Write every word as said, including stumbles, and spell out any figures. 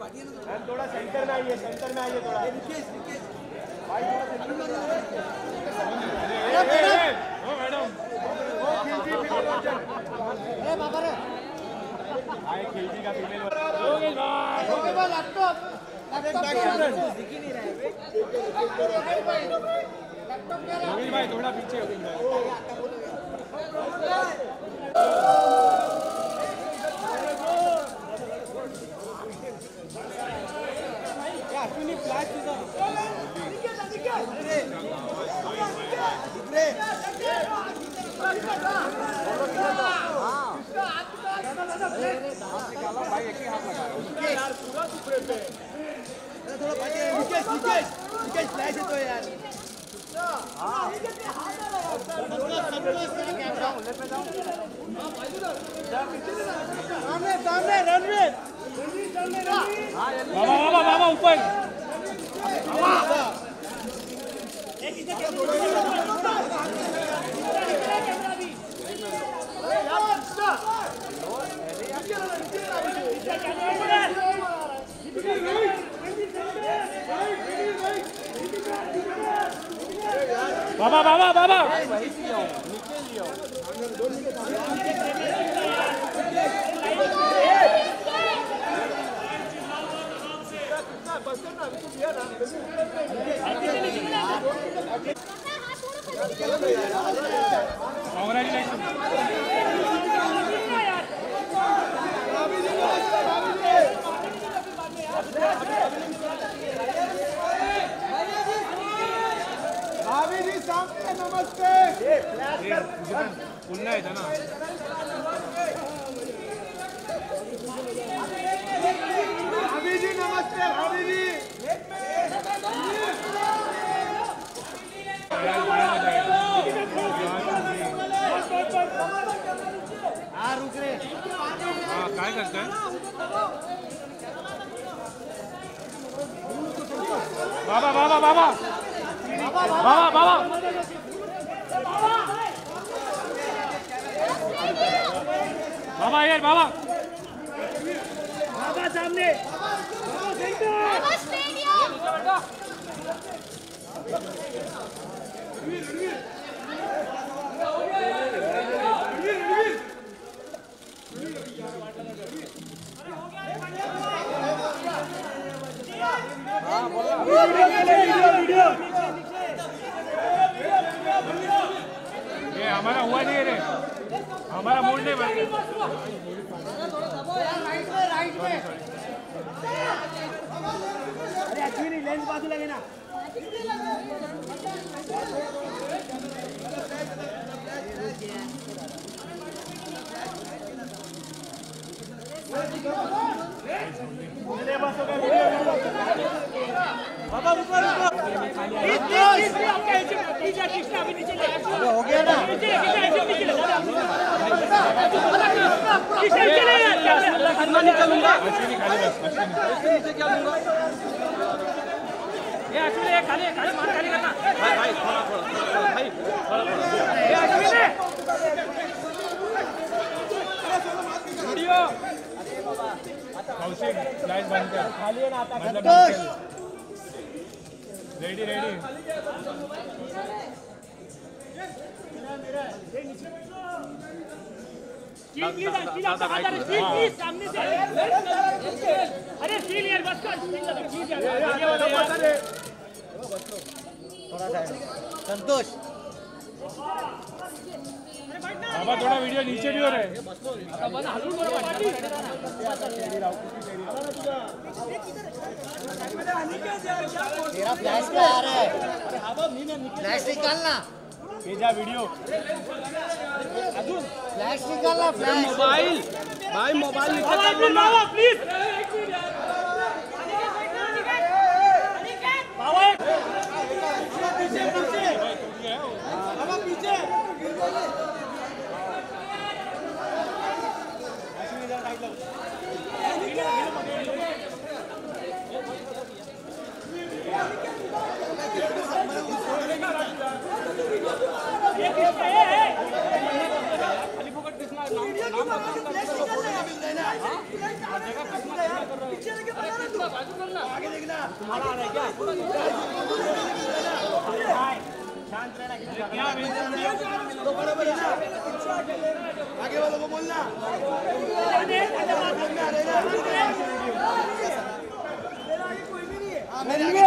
थोड़ा सेंटर में आइए, सेंटर में आइए थोड़ा। भाई थोड़ा सेंटर में आइए। ओ मैडम, ओ खिलजी फीमेल वर्जन। ए बाबा रे, आए खिलजी का फीमेल वर्जन। हो गई भाई, हो गई भाई। लैपटॉप लैपटॉप दिख ही नहीं रहा है। हो गई भाई, थोड़ा पीछे हो गई भाई। अश्विनी फ्लैश दिखा भाई, एक ही हाथ लगा यार, पूरा सुपरे पे थोड़ा बचे। निकेश निकेश निकेश फ्लैश है तो यार। हां सामने सामने रणवीर, बाबा बाबा बाबा ऊपर। बाबा बाबा बाबा भाभी जी सामने नमस्ते। पुन्हा येतं ना। भाभी जी नमस्ते, भाभी जी। हाँ रुक रे। हाँ काय करताय? बाबा बाबा बाबा बाबा बाबा बाबा यार बाबा बाबा सामने बाबा स्टेडियम। ये हमारा हुआ नहीं रे, हमारा मूड नहीं बन। अरे एक्चुअली लेंस बाजूला घे ना। बाबा ऊपर हो गया ना। निकलूंगा ये अश्विनी खाली खाली मार खाली करना भाई भाई थोड़ा थोड़ा भाई थोड़ा थोड़ा ये अश्विनी वीडियो कौशिक लाइट बंद कर खाली है ना आता Santosh ready ready cheese please cheese आप आ जा रहे चीज प्लीज सामने से अरे सील यार बस कर चीज यार थोड़ा सा संतोष बाबा थोड़ा वीडियो नीचे भी हो रहा है बाबा ना हलून बरोबर तेरा फ्लैश पे आ रहा है फ्लैश निकालना भेजा वीडियो फ्लैश निकालना फ्लैश मोबाइल भाई मोबाइल निकाल बाबा प्लीज बाबा पीछे पीछे बाबा पीछे आगे देखना तुम्हारा आ रहा है क्या शांत रहना क्या तो बराबर है ना आगे वालों को बोलना मेरे आगे